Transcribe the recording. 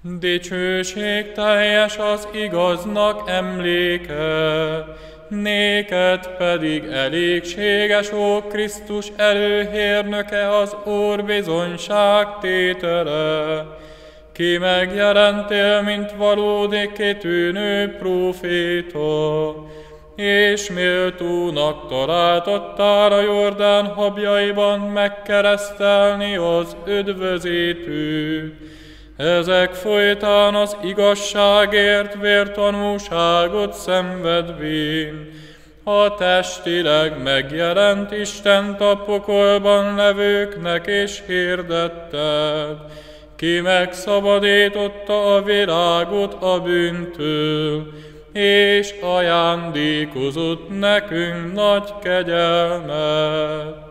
Dicsőség teljes az igaznak emléke, néked pedig elégséges, ó Krisztus előhérnöke, az Úr bizonyságtétele. Ki megjelentél, mint valódi kitűnő próféta, és méltónak találtattál a Jordán habjaiban megkeresztelni az üdvözítőt. Ezek folytán az igazságért vértanúságot szenvedvén, a testileg megjelent Istent a pokolban levőknek és hirdetted, ki megszabadította a világot a bűntől, és ajándékozott nekünk nagy kegyelmet.